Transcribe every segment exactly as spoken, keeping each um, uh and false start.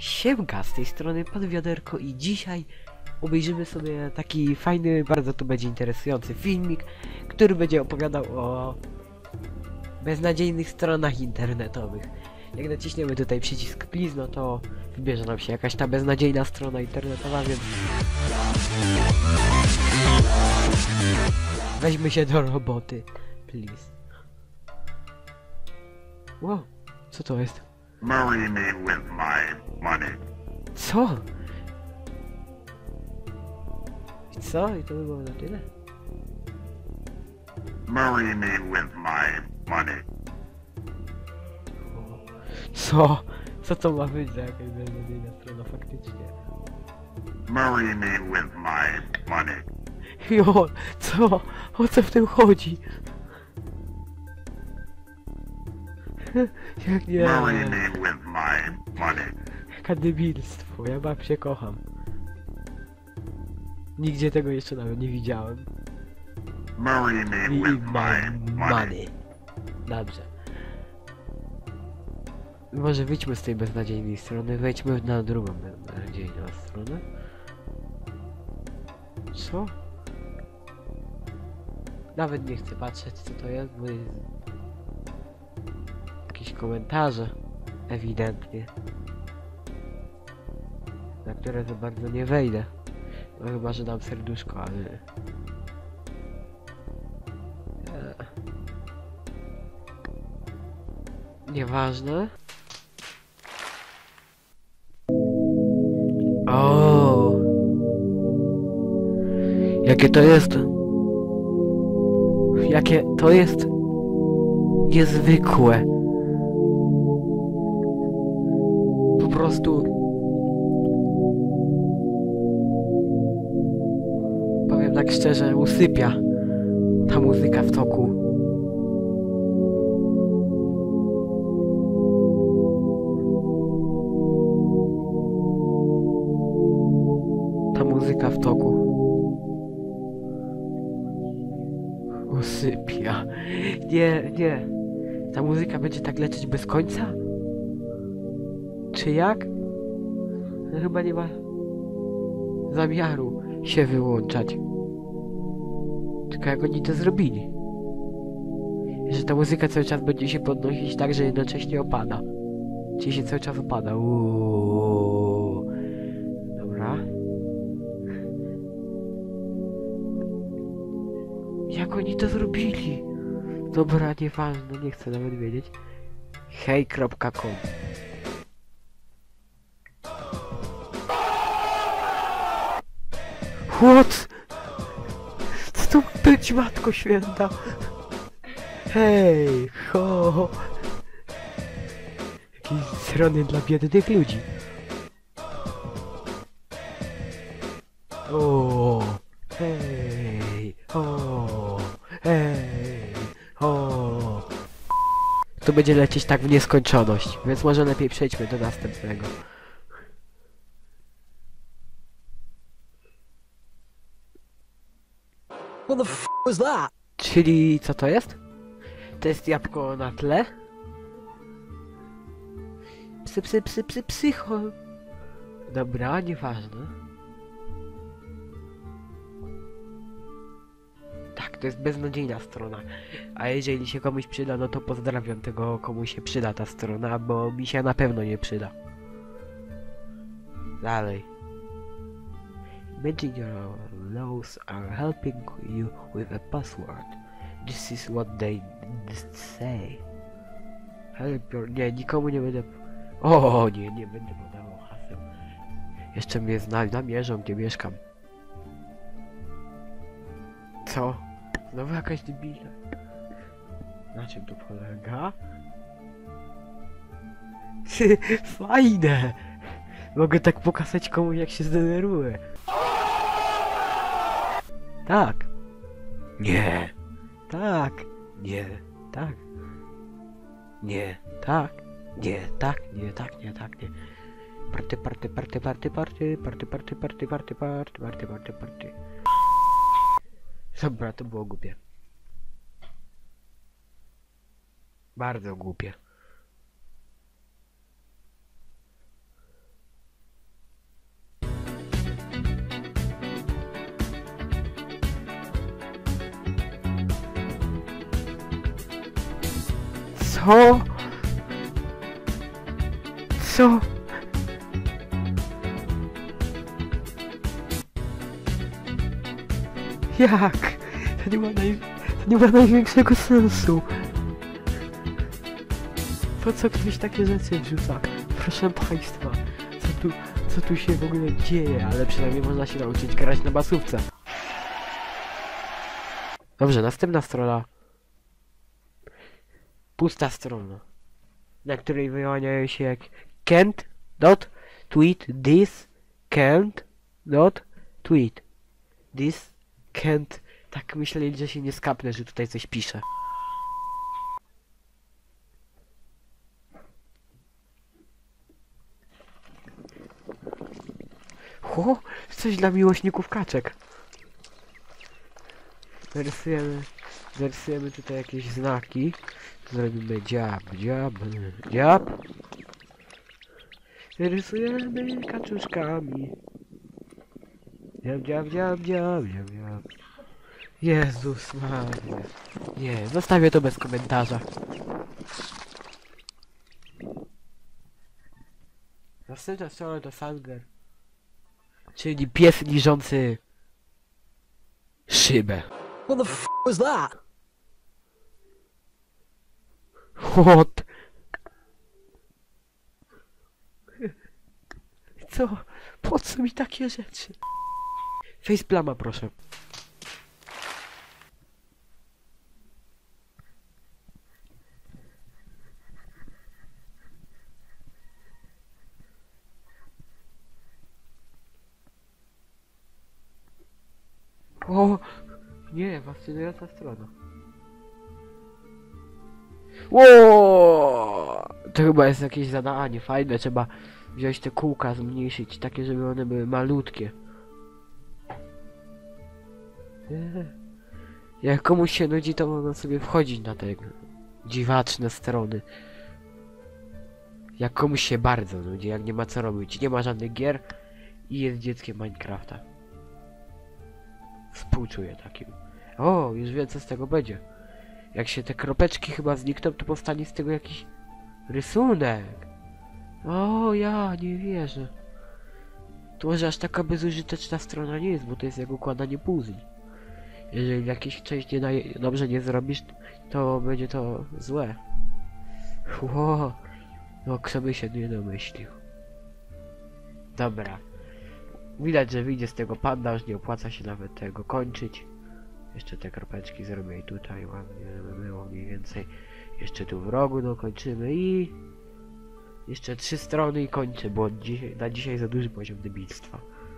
Siemka, z tej strony Pan Wiaderko i dzisiaj obejrzymy sobie taki fajny, bardzo tu będzie interesujący filmik, który będzie opowiadał o beznadziejnych stronach internetowych. Jak naciśniemy tutaj przycisk please, no to wybierze nam się jakaś ta beznadziejna strona internetowa, więc weźmy się do roboty, please. Wow, co to jest? Marry me with my money. Co? I co? I to by było na tyle? Marry me with my money. Co? Co to ma być za jakaś beznadziejna strona faktycznie? Marry me with my money. Jo, co? O co w tym chodzi? Jak nie? Marry me with my money. Jaka debilstwo, ja babcię kocham. Nigdzie tego jeszcze nawet nie widziałem. Marry me I with my money. money. Dobrze. Może wyjdźmy z tej beznadziejnej strony, wejdźmy na drugą beznadziejną stronę. Co? Nawet nie chcę patrzeć, co to jest, bo jest jakieś komentarze, ewidentnie, na które za bardzo nie wejdę. No chyba, że dam serduszko, ale... Eee. Nieważne. O, jakie to jest? Jakie to jest niezwykłe. Po prostu powiem tak szczerze, usypia ta muzyka w toku. Ta muzyka w toku usypia. Nie, nie. Ta muzyka będzie tak lecieć bez końca? Czy jak? No chyba nie ma zamiaru się wyłączać. Tylko jak oni to zrobili? Że ta muzyka cały czas będzie się podnosić tak, że jednocześnie opada. Czyli się cały czas opada. Uuuu. Dobra. Jak oni to zrobili? Dobra, nieważne, nie chcę nawet wiedzieć. hej kropka com. What? Co to ma być, matko święta? Hej, ho! Jakieś strony dla biednych ludzi. O, hej, o, hej, o. To będzie lecieć tak w nieskończoność, więc może lepiej przejdźmy do następnego. What the f was that? Czyli co to jest? To jest jabłko na tle? Psy, psy, psy, psy, psycho. Dobra, nieważne. Tak, to jest beznadziejna strona. A jeżeli się komuś przyda, no to pozdrawiam tego, komu się przyda ta strona, bo mi się na pewno nie przyda. Dalej. Imagine your laws are helping you with a password. This is what they say. Help your... Nie, nikomu nie będę... O, nie, nie będę podawał haseł. Jeszcze mnie zna, namierzą, gdzie mieszkam. Co? Znowu jakaś debila. Na czym to polega? Fajne! Mogę tak pokazać komuś, jak się zdenerwuję. Tak. Nie. Tak. Nie. Tak. Nie. Tak. Nie. Tak. Nie. Tak. Nie. Tak. Nie. Party, party, party, party, party, party, party, party, party, party, party, party, party. Dobra, to było głupie. Bardzo głupie. Co? Co? Jak? To nie ma naj... to nie ma największego sensu. Po co ktoś takie rzeczy wrzuca? Proszę państwa, co tu, co tu się w ogóle dzieje? Ale przynajmniej można się nauczyć grać na basówce. Dobrze, następna strona. Pusta strona, na której wyłaniają się jak can't dot tweet this, can't dot tweet this, can't. Tak myśleli, że się nie skapnę, że tutaj coś piszę. O, coś dla miłośników kaczek. Narysujemy, narysujemy tutaj jakieś znaki. Zrobimy dziab, dziab, dziab. Rysujemy kaczuszkami. Dziab, dziab, dziab, dziab, dziab, dziab. Jezus Maria. Nie, zostawię to bez komentarza. Następna strona to Sanger. Czyli pies liżący szybę. What the f was that? What? Co? Po co mi takie rzeczy? Faceplama, proszę. O! Nie, fascynująca strona. Ło! To chyba jest jakieś zadanie fajne, trzeba wziąć te kółka, zmniejszyć, takie, żeby one były malutkie. Eee. Jak komuś się nudzi, to można sobie wchodzić na te dziwaczne strony. Jak komuś się bardzo nudzi, jak nie ma co robić, nie ma żadnych gier i jest dzieckiem Minecrafta. Współczuję takim. O, już wiem, co z tego będzie. Jak się te kropeczki chyba znikną, to powstanie z tego jakiś rysunek. O, ja nie wierzę. To może aż taka bezużyteczna strona nie jest, bo to jest jak układanie puzli. Jeżeli jakieś część nie daje, dobrze nie zrobisz, to będzie to złe. Ło, no kto by się nie domyślił. Dobra. Widać, że wyjdzie z tego panda, już nie opłaca się nawet tego kończyć. Jeszcze te kropeczki zrobię i tutaj ładnie, żeby było mniej więcej. Jeszcze tu w rogu dokończymy i... Jeszcze trzy strony i kończę, bo dzisiaj, na dzisiaj za duży poziom debilstwa.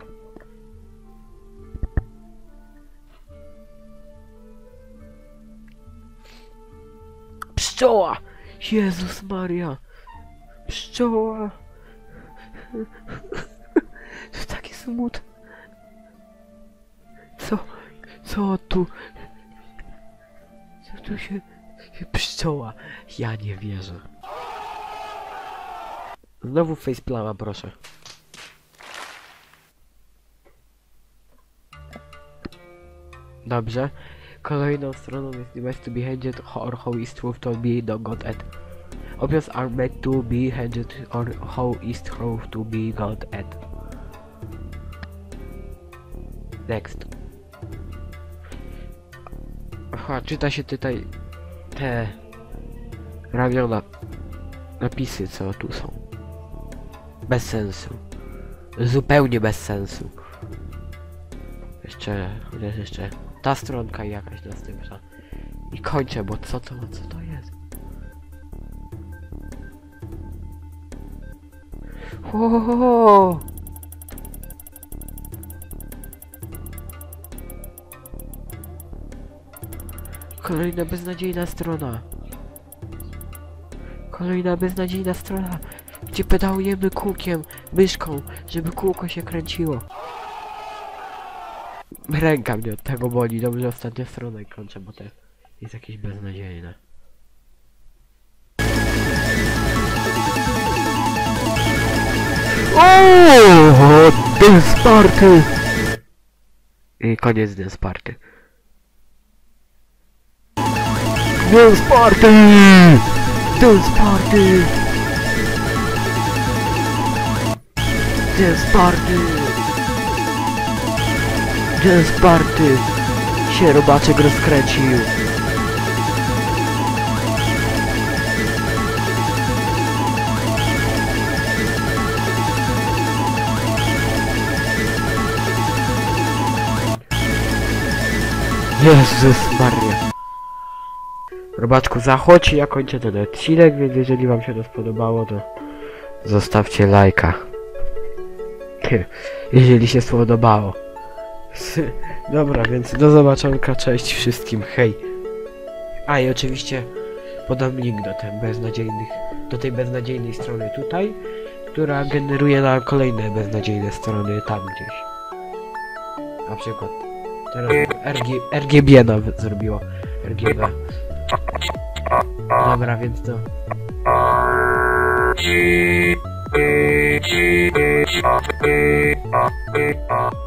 Pszczoła! Jezus Maria! Pszczoła! To takie smutne. Co? Co tu? Co tu się... Pszczoła! Ja nie wierzę. Znowu faceplama, proszę. Dobrze. Kolejną stroną jest best to be handed or how is truth to be the god at. Obvious are meant to be handed or how is truth to be god at. Next. Aha, czyta się tutaj te ramiona napisy, co tu są. Bez sensu. Zupełnie bez sensu. Jeszcze, chociaż jeszcze ta stronka i jakaś następna. I kończę, bo co to, co to jest? Ohohoho! Kolejna beznadziejna strona. Kolejna beznadziejna strona, gdzie pedałujemy kółkiem, myszką, żeby kółko się kręciło. Ręka mnie od tego boli. Dobrze, ostatnia strona i kończę, bo to jest jakieś beznadziejne. O, Dance Party! I koniec Dance Party. Dance Party! Dance party! Dance party! Dance party! Się robaczek rozkręcił. Jezus Maria. Robaczku, zachodź i ja kończę ten odcinek, więc jeżeli wam się to spodobało, to zostawcie lajka. Jeżeli się spodobało. Dobra, więc do zobaczonka, cześć wszystkim, hej. A i oczywiście podam link do, ten beznadziejnych, do tej beznadziejnej strony tutaj, która generuje na kolejne beznadziejne strony tam gdzieś. Na przykład teraz R G, R G B nawet zrobiło. R G B. Dobra, więc to...